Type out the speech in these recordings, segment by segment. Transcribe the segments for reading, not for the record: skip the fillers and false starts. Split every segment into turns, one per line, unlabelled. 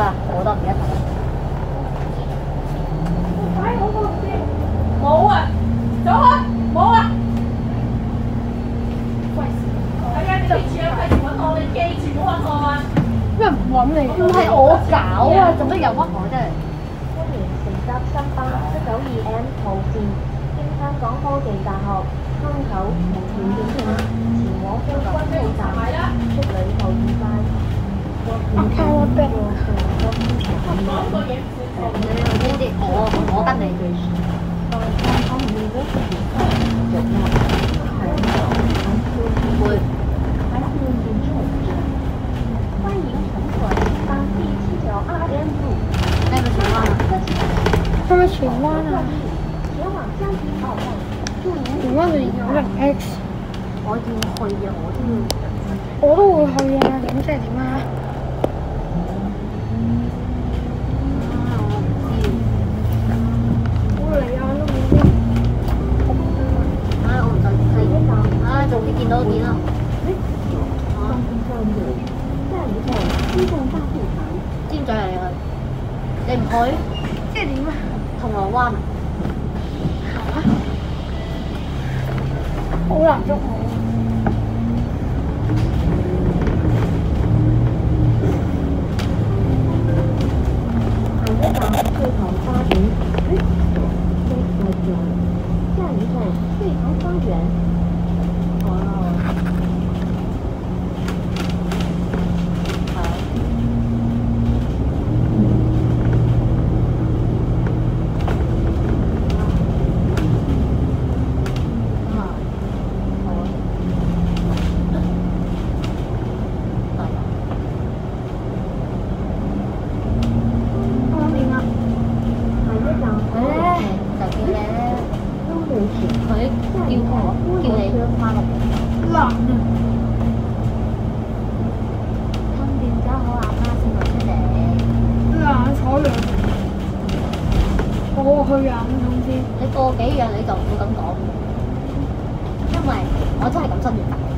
啊，我都唔記得睇。
快好過先，冇啊，走啊，冇啊。係啊，你記住啊，費事揾我，你記住唔好揾我啊。
咩唔揾你？
唔係我搞啊，做乜又屈我真係？
歡迎乘搭新巴192M 號線，經香港科技大學坑口無條件前往香港車站，出旅後愉快。
卡拉貝。
講個嘢
呢啲我跟你。會。
歡迎乘坐當地792M 路。
係咪荃灣啊？
係咪荃灣啊？
前往香堤澳站，祝您
荃灣就9X。
我要去啊！
我都會去啊！點即係點啊？我嚟啊！都冇啲。
我唔就係，早啲見到點啦。尖嘴嚟㗎，你唔去？
即係點啊？
銅鑼灣啊？
好難捉我。
下一站翠塘花園，下一站翠塘花園。
去啊！唔通先？
你過幾樣你就唔會咁講，因為我真係咁身段大。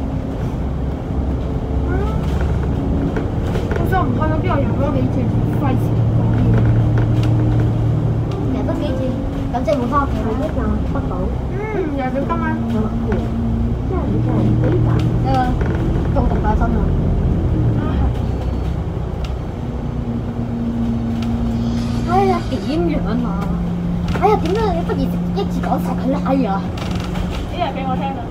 我想唔去嗰邊，我游多幾次，費事講嘢。
游多幾次，咁即係會翻屋企啦。
下一站北寶。
游到今晚。
下一站北港。
呢個中毒大身啊！哎呀，點樣啊？哎呀，點解你不如一次講晒佢啦？哎呀！
呢日俾我聽啦。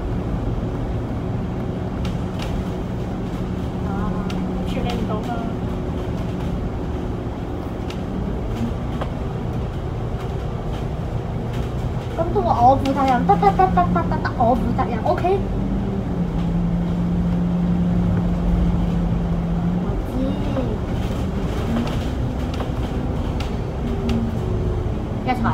處理唔到㗎。
咁都話我負責任，得，我負責任 ，OK。我知。一齊。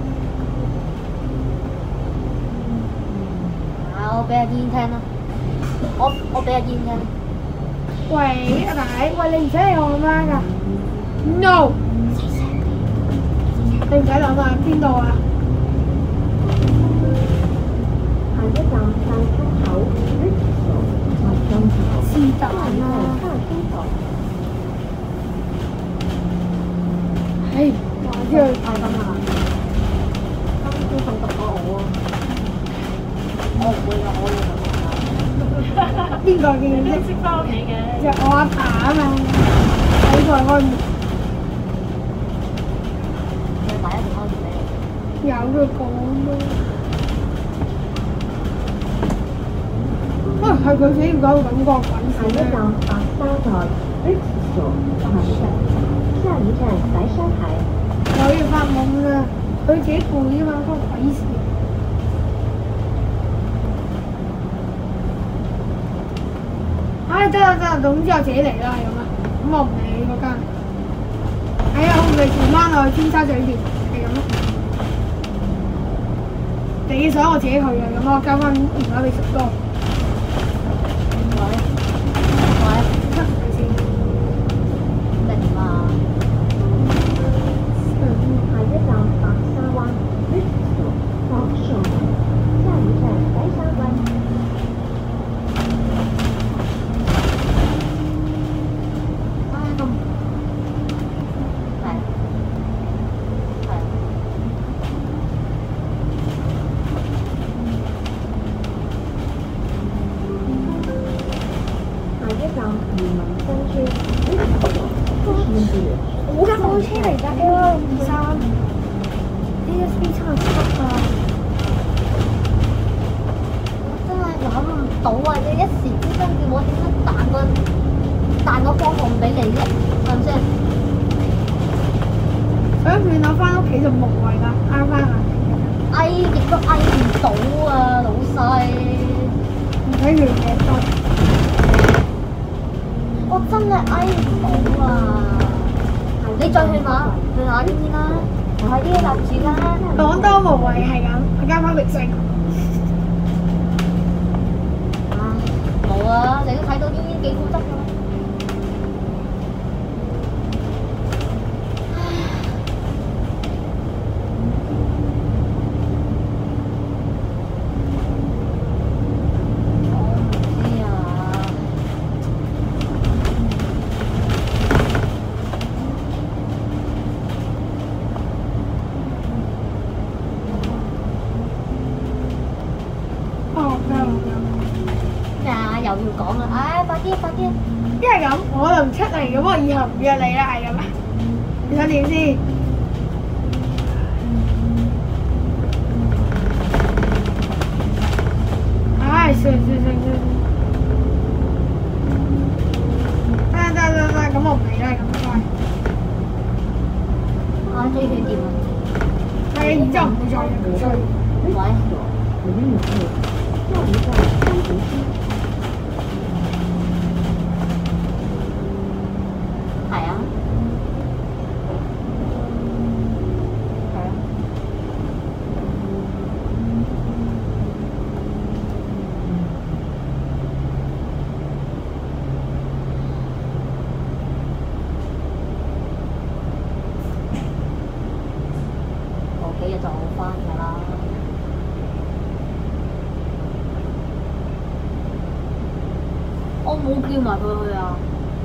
我俾阿煙聽啦，我俾阿煙聽。
喂，阿奶，喂，你唔使理我阿媽㗎 ？No。你唔使諗啊，邊度啊？
下一站大風口，
是但啦。唉，我知佢
太深啦，今朝中毒過我啊！我唔會㗎，我會咁。
邊個嘅
你都識翻屋企嘅。
就我阿爸啊嘛，喺台開門。
你打一電話俾你。
有佢講咯。可能係佢死唔到感覺滾
下一站白沙台 Brixton 下一站白沙台。
我要發夢啦，佢自己攰啊嘛，關鬼事。唉，得啦，總之我自己嚟啦，係咁啦。咁我唔理嗰間。係啊，我唔係荃灣我去尖沙咀店，係咁咯。你想我自己去啊？咁我交翻電話俾十多。 我架火車嚟㗎 L123 ASB 7啊！
真係諗唔到啊！你一時之間叫我點樣彈個方向俾你啫？係咪先？
想勸我翻屋企就無謂啦，啱翻眼。
亦都唔到啊，老細！
唔使勸嘅多。
我真係唔到啊！你再勸下啲先啦，快啲立住啦！
講多無謂係咁，我加翻明星。
冇啊！你都睇到啲幾固執㗎啦。又要講啦，快啲！
因為咁，我就唔出嚟咁，我以後唔約你啦，係咁啊？你想點先？算，得，咁我唔理啦，咁乖。
最血掂啊！
係，然之後唔會再約佢出去。係啊。幾日就好翻㗎啦。我冇叫埋佢去啊！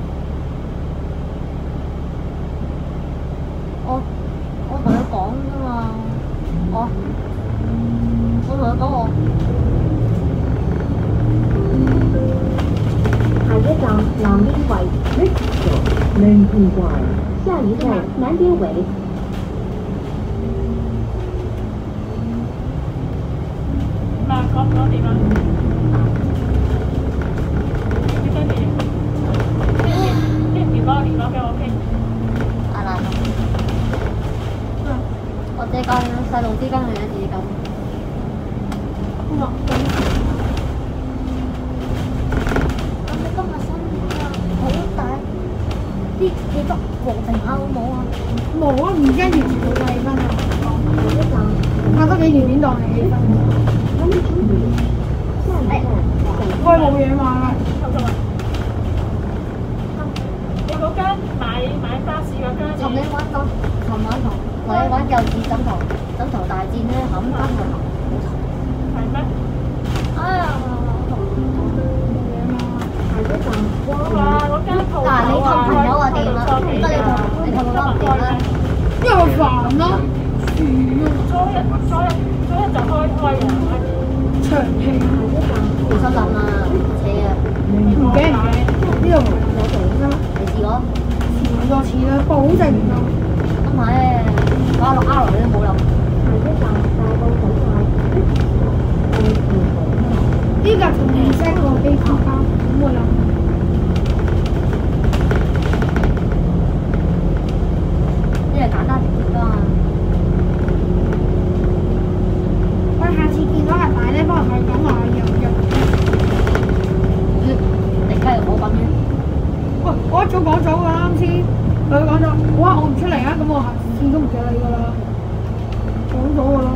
我同佢講啫嘛，我同佢講
下一站南邊圍 Next 南邊圍，下一站南邊圍。
講點啊？你跟住，電話俾我傾。
嗱，我自己間細路之間係自己間。咁你今日身好大，啲幾多黃定下好冇啊？
冇啊，而家完全冇氣氛啊！拍多幾條片當係氣氛。開冇嘢買啦。
你嗰間買巴士嗰間，
尋晚同你玩幼稚枕頭大戰咧，冚翻個頭。
係咩？哇！嗰間鋪頭啊，
你同朋友話掂啦，得你同佢講唔掂啦。
因為煩咯。
初一就開嘅。
長氣。
唔心諗啊，扯啊！
唔驚，呢度有做啦。
你試過？
試過多次啦，保證唔到。
唔係，我落 R 你都冇諗。
呢架同二聲個機卡包，咁我諗。
呢個簡單直接㗎嘛。
我下次見到阿大咧，幫我同佢講話入。
突然間又冇咁嘅。
喂，我一早講咗㗎啦，啱先。佢講咗，我唔出嚟啊，咁我下次都唔記得你㗎啦。講咗㗎啦。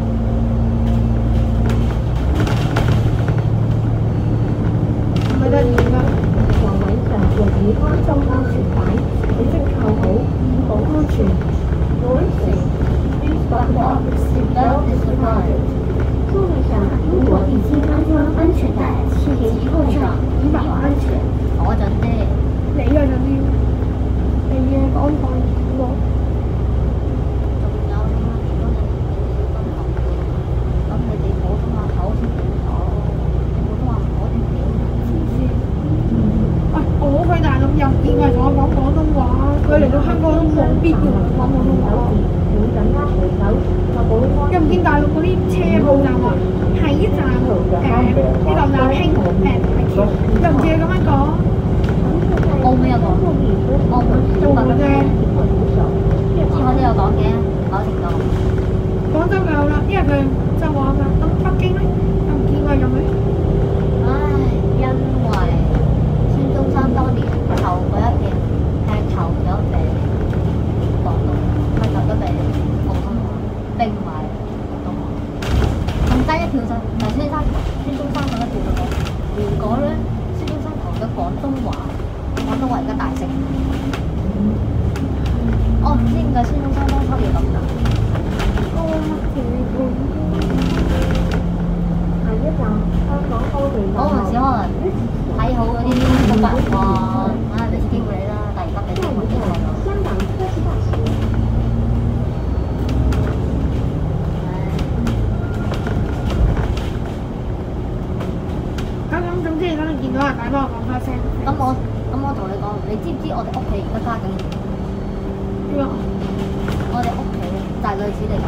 咪得意㗎。
座位上若已安裝安全帶，請即扣好，以保安全。座位上如果已經安裝安全帶，請繫扣上，以保安全。
我陣啫。
你嗰陣啲，你嘅講法喎。
仲有點啊？如果你小心頭，咁你哋普通話口先好咗，普通話唔好點點。
喂，我去大陸入境係同我講廣東話，佢嚟到香港都唔冇必要講普通話。又唔見大陸嗰啲車報站話喺呢站呢個南興又唔似佢咁樣講。
澳門有講，澳門中國嘅，珠海都有講嘅，某程度。
廣州就有啦，因為佢就話嘛，咁北京咧又唔見佢咁樣。
唉，因為孫中山當年頭嗰一件係投咗俾廣東，係投咗俾普通話，並唔係廣東話。咁低一票就孫中山咁一票就講，如果咧孫中山投咗廣東話而家大勝。我唔知點解孫中山當初要咁諗。嗰陣時可能睇好嗰啲中國人話，俾次機會你啦，但係而家俾中國機會咗。
咁總之你等你見到人大幫我講翻聲。
咁我同你講，你知唔知我哋屋企而家加緊點？我哋屋企就係類似你咁。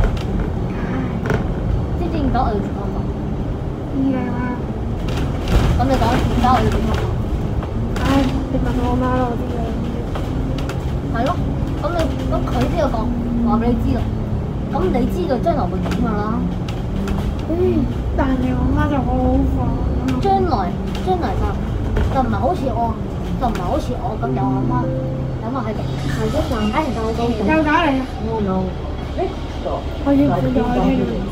知唔知點解我要剪頭髮？
知啦。
咁你講點解我要剪頭髮？
唉，你問我媽咯，我知嘅。
係咯，咁佢先有講話俾你知咯。咁你知道將來會點㗎啦？
但係我媽就好煩。
將來就唔係好似我咁有阿媽喺度。
又打嚟啊！我要佢又喺聽到。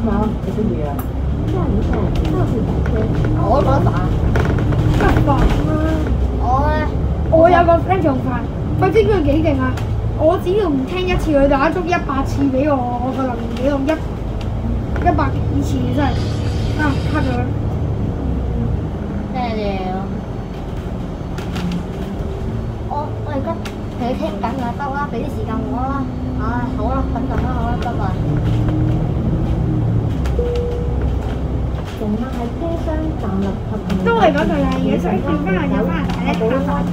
我覺得煩。
得煩啦！我有個 friend 仲煩，佢知佢幾勁啊！我只要唔聽一次，佢打足100次俾我個留言記錄100幾次真係卡咗。
咩料？我而家同你傾緊㗎，得啦，俾啲時間我啦。唉，好啦，等陣啦，好啦，今日。
都係嗰句啦，如果想見翻人有翻人睇咧，睇翻。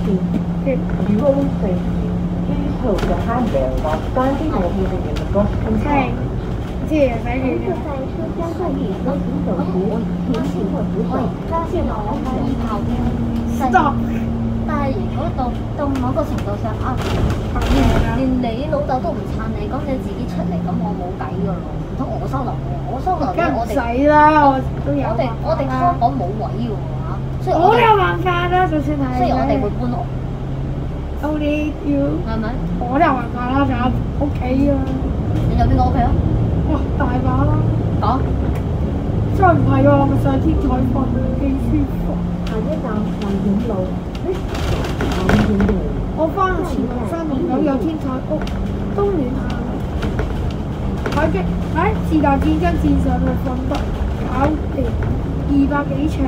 係，即係睇住。Stop。
但係如果到某個程度上啊，連你老豆都唔撐你，咁你自己出嚟，咁我冇計㗎咯。唔通我收留你？我收留你，
梗唔使啦，我都有。
我哋香港冇位㗎喎嚇，所以
我有辦法啦，就算係。
雖然我哋會搬屋。
Only you。係咪？我都有辦法啦，仲有屋企啊。
你有邊個屋企啊？
哇，大把啦。
講。
再唔係喎，咪上天台瞓幾舒服。我翻前面3棟樓有天台屋，都暖下。是但見張墊上去瞓得，搞掂200幾尺。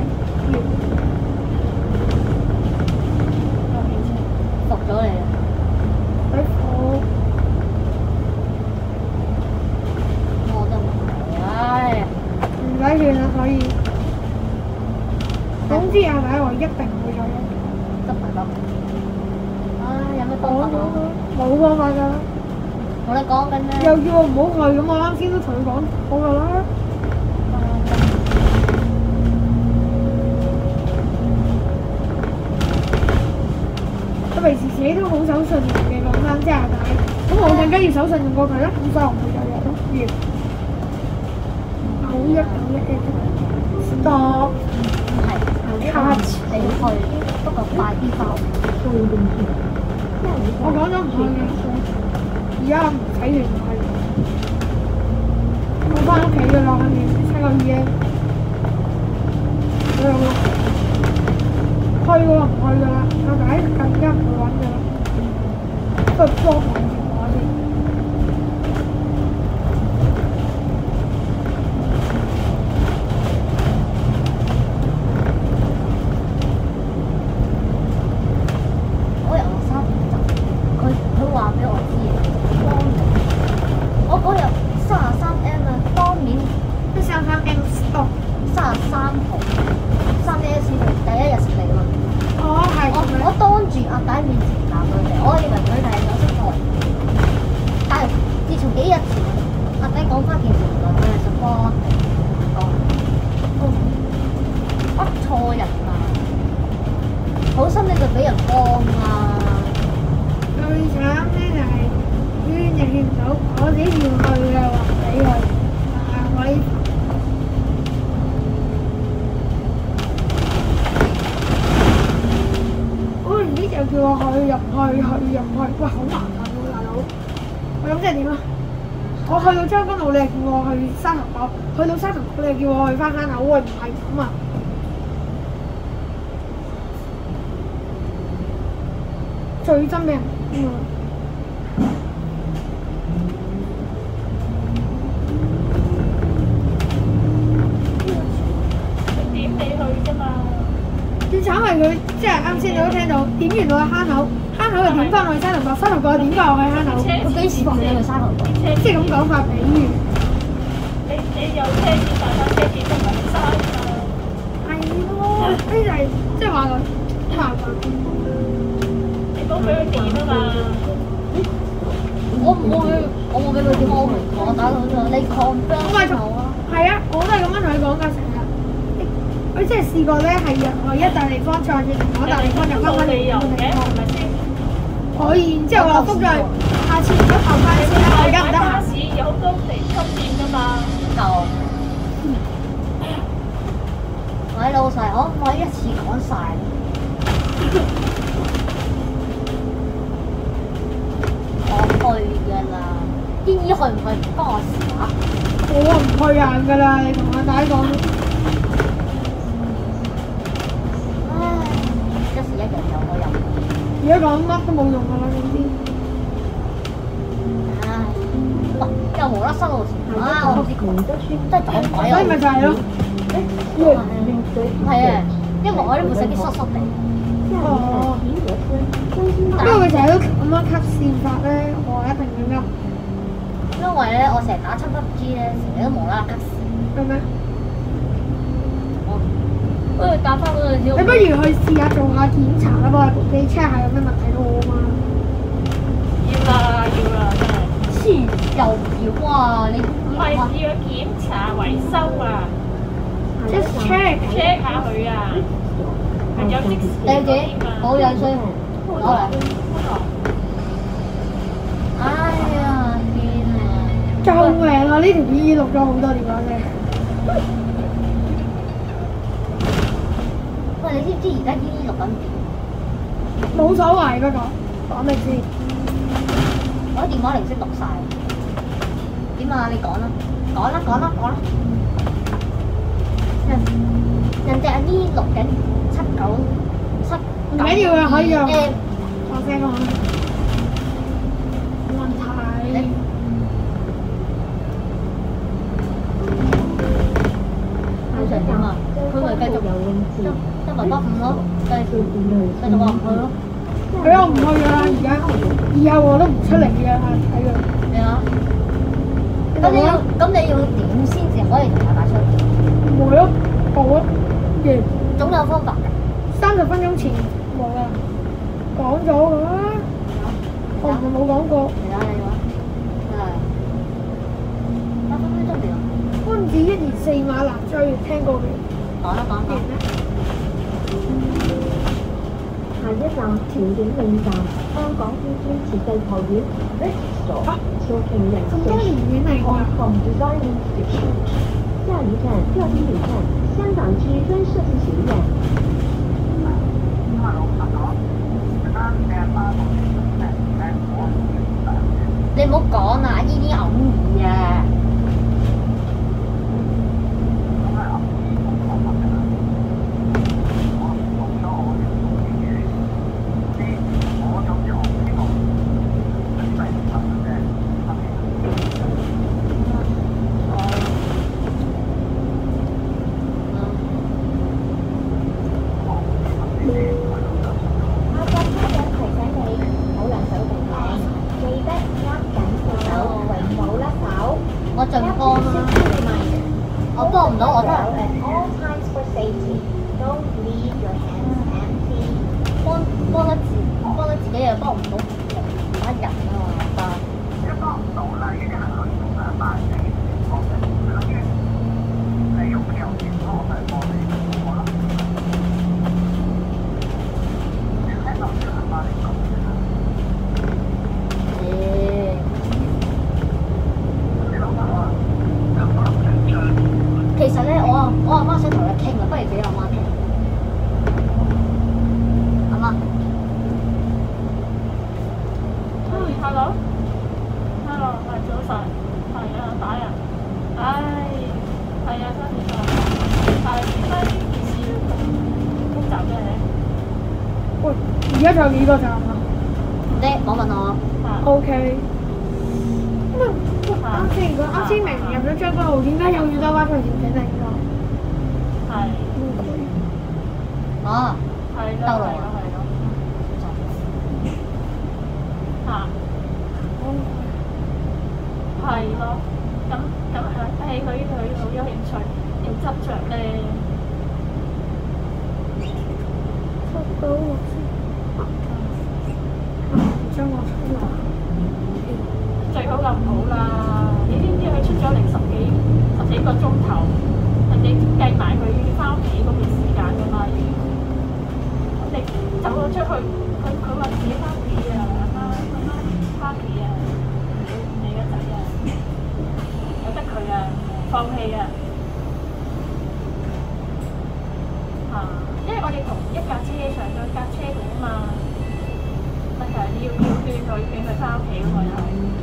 服咗你啦！
喺房。
我都唔係，唉。
唔使怨啦，可以。總之阿仔我一定唔會再喐。
執埋粒。唉，有咩方法啊？
冇方法㗎。
同你講緊咩？
又叫我唔好去咁，我啱先都同佢講好㗎啦。我平時自己都好守信用嘅，講真即係阿仔，咁我更加要守信用過佢啦，咁所以我唔會再約咯。Stop。
係。你去，不過快啲翻屋企。
我講咗唔去嘅，而家唔使完唔去。我翻屋企㗎啦，肯定7個月。去喎唔去㗎啦，阿仔更加唔會揾㗎啦。不過幫我電話先。
佢話俾我知我嗰日33M 啊，當面
都33M stop。
33號3S 第一日食嚟喎。
哦，係。
我當住阿弟面前鬧佢哋，我以為佢哋係有識台。
幾時去嘅話俾佢，我呢我呢就叫我去入去，喂好麻煩喎大佬，我咁即係點啊？我去到將軍澳，你係叫我去沙頭角，去到沙頭角你係叫我去翻坑口，喂唔係咁啊！最憎咩？
點你去啫嘛？
最慘係佢，即係啱先你都聽到點完我去坑口，坑口又點翻我去沙頭角，沙頭角又點翻我去坑口，
佢幾時放你去沙頭角？
即係咁講法比喻。
你有車錢大班車錢都唔係嘥㗎。
係咯，呢就係即係話佢麻煩。
你冇俾佢點啊嘛？
我冇俾佢點，我打佢就你 confirm 我啊。
係啊，我都係咁樣同佢講㗎成日。佢即係試過咧，係入去一笪地方，再轉另外一笪地方，入翻返嚟嗰個地方，
係咪先？
可以，然之後我覆咗佢，下次如果後翻先啦，我而家唔得閒。
巴士有好多地出店㗎嘛。
就喂老細，可唔可以一次講晒？我去㗎啦，建議去唔去唔關我事啊！
我唔去硬㗎啦，你同阿大講。
唉，一時一樣有我又唔去。
而家講乜都冇用㗎啦，總之。
唉，喂，又無啦啦收路錢啊！我唔知佢真係撞鬼啊！
所以咪就係咯。
係啊，因為我呢部手機濕濕地。
哦。不過佢成日都咁樣吸線法咧，我一定要噏。
因為咧，我成日打親 PUBG 咧，成日都無啦啦吸線。
係咩？
不如打翻嗰陣時，
你不如去試下做下檢查啦，幫部機 check 下有咩問題都好啊嘛。
要啦，真係。
黐又要啊！你
唔係要檢查維修啊
Just check。
，check 下佢啊。係有即時
你自己好樣衰，攞嚟。哎呀天啊！
救命啊！呢條片已經錄咗好多電話聲。
喂，你知唔知而家依啲錄緊片？
冇所謂不過，講你知。
我啲電話零息錄晒。點啊？你講啦，講啦。人哋阿姨錄緊797。
唔緊要嘅，可以用。
誒，
我聲講。冇問題。
佢成點啊？佢咪繼續得咪得唔咯？繼續話唔去咯。
佢又唔去㗎啦，而家以後我都唔出嚟㗎啦，睇佢。
咩啊？咁你要點先至可以同大家出？
冇咯，冇咯，完。
總有方法㗎。
30分鐘前冇啦，講咗㗎啦。我唔係冇講過。
嚟啦，係8分鐘未啊？
安子124馬南追，聽過未？
講啦。
下一站調景嶺站，香港標準設計學院 Vista 肇慶人
咁多年遠嚟㗎。
Hong Design Institute。下一站调景岭站，香港知专设计学院。
你唔好講啦，依啲偶爾啊。我盡幫啦，我幫唔到我都係幫得自己又幫唔到其他人啊嘛，
，hello，hello，係早晨，係啊，打人，唉，係啊，新年快樂，但係點解呢件事咁複雜嘅？
喂，而家仲有幾個站啊
唔知，冇問我。
？OK。咁啊，啱先明明入咗將軍澳，點解又要兜翻去調景嶺㗎？
係，
哦，
係咯，
兜路
係咯，係咯，嚇，係咯，咁係，佢好有興趣，要執着咧。
出到6先，將我出嚟。
最好就唔好啦！你知唔知佢出咗嚟十幾個鐘頭，人哋計埋佢翻屋企嗰段時間㗎嘛已經。你走咗出去，佢話自己翻屋企啊，媽翻屋企啊，你個仔啊，由得佢啊，放棄啊！因為我哋同一架車上咗架車度啊嘛，問題係你要勸佢翻屋企嗰個又係。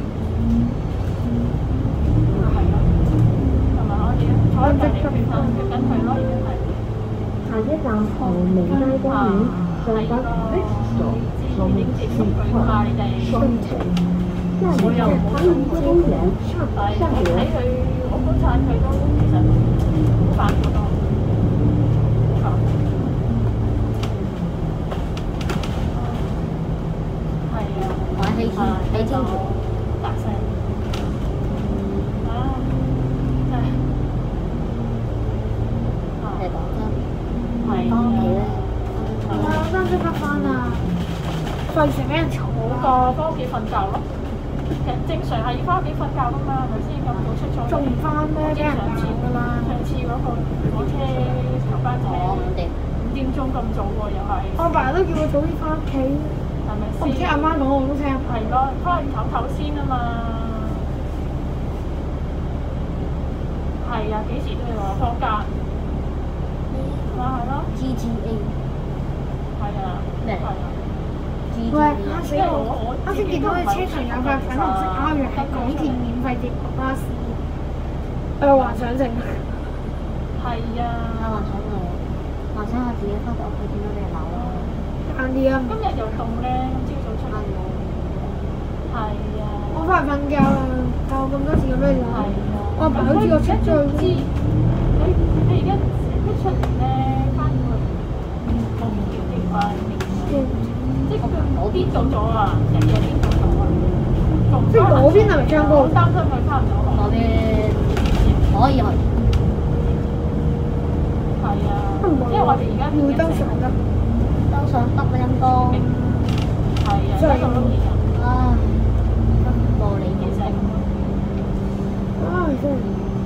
坐喺隔離勸緊佢咯，已經係。
下一站紅明街公園，上北 Bristol 龍池灣雙程。下一站花園公園上
我睇
上
佢，我觀察佢都其實好煩好多。係啊，
玩起天橋。
大聲。
你講真，
係
翻屋企咧，
我啱先得翻啊！費事俾人嘈
好過翻屋企瞓覺咯。其實正常係要翻屋企瞓覺㗎嘛，係咪先？咁早出咗。
仲唔翻咩？俾人鬧㗎啦！
上次嗰個火車頭班車5點鐘咁早喎，又係。
我爸都叫我早啲翻屋企。
係咪先？
我唔知阿媽講我都聽。
係咯，翻去唞唞先啊嘛。係啊，幾時都要話放假。咪係咯。
GTA
係啊。
咩？
係啊。
喂，啱先見到你車上有塊粉紅色膠藥，係港鐵免費接駁巴士。我有幻想症。
係啊。
幻想我自己翻到屋企見到你哋鬧咯。
晏啲啊！
今日又凍咧，朝早出嚟。係啊。
我翻去瞓覺啦，但我咁多次咁俾你鬧。
係啊。
我爸好似我出咗去。
佢而家一出嚟咧，翻去我唔叫點啊？即係佢顛倒咗啊！日夜顛倒咗啊！
即係嗰邊係咪將軍澳？
我擔心佢翻唔到嚟。
嗰邊可以去。
係啊，因為我哋而家
會登上得。
登上得啦，陰公。
係啊，一個都見人。
唉，冇理
其實
唉，真係。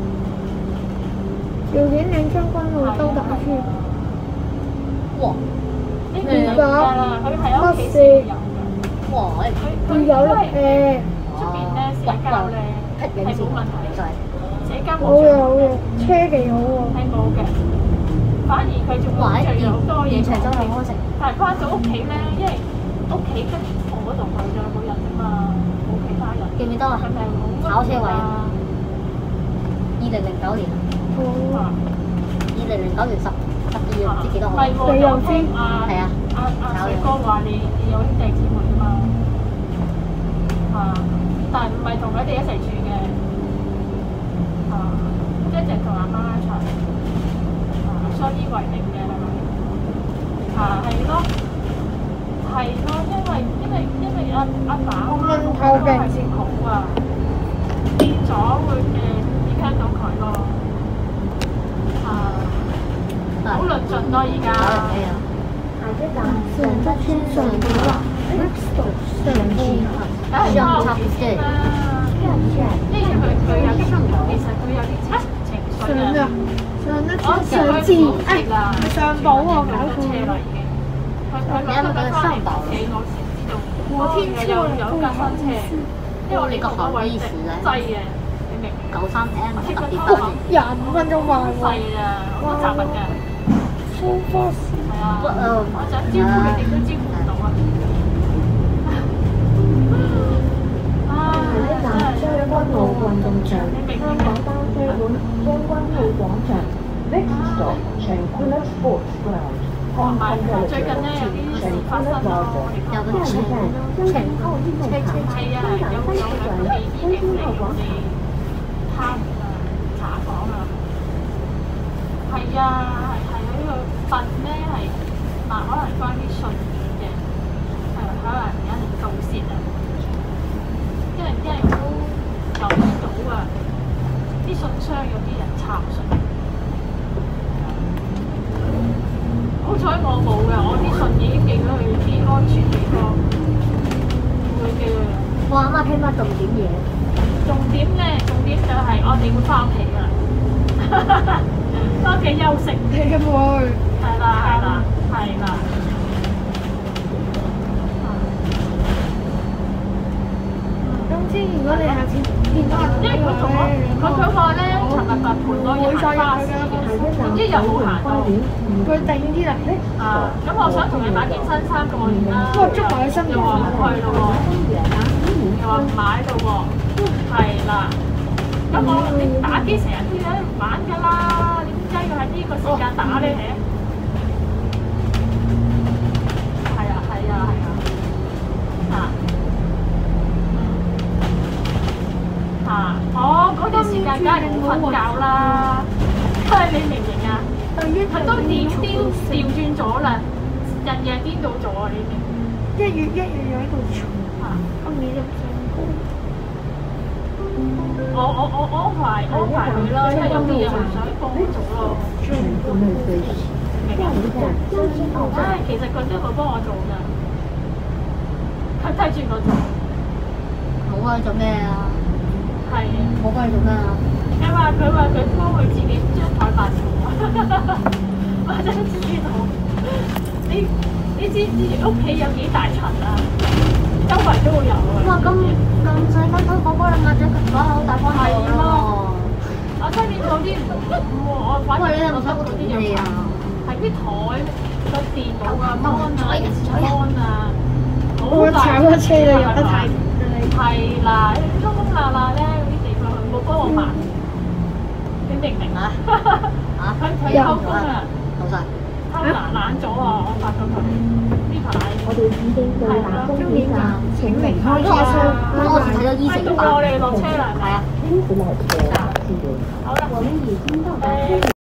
條件嶺將軍澳兜大圈。
哇！
呢邊有㗎啦，佢係喺屋企先有㗎。
哇！
佢有誒。
出邊咧社交咧係冇問題，社交冇
好嘅好嘅，車幾好喎。
係冇嘅，反而佢仲會聚好多嘢講。但係翻到屋企咧，因為屋企跟我嗰度佢就冇人啫嘛，冇其他人。
記唔記得啊？
佢咪好
炒車位啊！2009年啊，2009年12月唔知幾多號。
你又知？
係啊。
阿水哥話你有兄弟姊妹啊嘛，但係唔係同佢哋一齊住嘅，即係淨同阿媽一齊，相依為命嘅係咪？係咯，係咯，因為阿爸阿媽都係算好啊，變咗會影響到佢咯，好論盡咯而家。
下一站上北村上北，Bristol 上村。
梗係有啲先啦，因為佢有啲其實佢有啲情緒啊。
上得
我
上字，上保喎，搞錯
車啦已經。佢攞咗架翻嚟屋企，我先知道。
我天超
有架新車，因為我哋個位置擠嘅，你明唔明
93M 特別版。
25分鐘慢
細啊，好雜物㗎。
超多事。
係啊，我想招呼你哋都招呼唔到啊。係
stop, Changpuna Sports Ground.
同埋最近咧有啲事發生咯，我哋
有
講
嗰啲
江南奥运会场
係啊，有
开
兩
转
地已經嚟
天津号
我哋
广场。
查房啊，係啊，係喺呢個份咧係可能關於信件嘅，可能有人盜竊啊，啲人都留意到啊，啲信箱有啲人抄信。好彩我冇嘅，我啲信已經寄咗去啲安全地方。會嘅。
我啱啱聽翻重點嘢，
重點咧，重點就係我哋會翻屋企㗎啦，翻屋企休息。
你嘅會
係啦。
總之，如果你下次見到阿
因為佢話咧，尋日個盤我要行花市嘅，總之又冇行到。
佢定啲啦。
啊，咁我想同你買件新衫過年啦，
哇捉埋佢身
又話唔去咯喎，又話唔買咯喎，係啦。咁我你打機成日都有得玩㗎啦，你點解要喺呢個時間打咧？係啊，嗰段時間梗係冇瞓覺啦，你明唔明啊？佢都調轉咗啦，日夜顛倒咗啊！你明？
一月又喺度嘈，今年就上高。
我安排佢啦，因為有啲嘢係想幫佢做咯。明啊？唉，其實佢都冇幫我做㗎，佢睇住我做。
冇啊，做咩啊？
係啊。
冇幫你做咩啊？
佢話佢幫佢自己張台抹塵，或者自己同你知唔知屋企有幾大塵啊？周圍都會有啊。
哇！咁細間推廣幫你抹咗佢把好大幫手咯。
我出面嗰啲我反而
喂，你有冇收過啲嘢啊？
係啲台個電腦啊、mon 啊，
我炒咗車啦，入得太遠啦。
係啦，窿窿罅罅咧嗰啲地方，佢冇幫我抹。你明唔明啊？佢偷工啊！
老實。
偷懶咗啊！我發覺佢呢排。
我哋已經到達終點站，請離開車廂。
我睇咗衣食
到我哋落車啦。
係啊。
停止來車，記得。
好啦，
我們已經到達。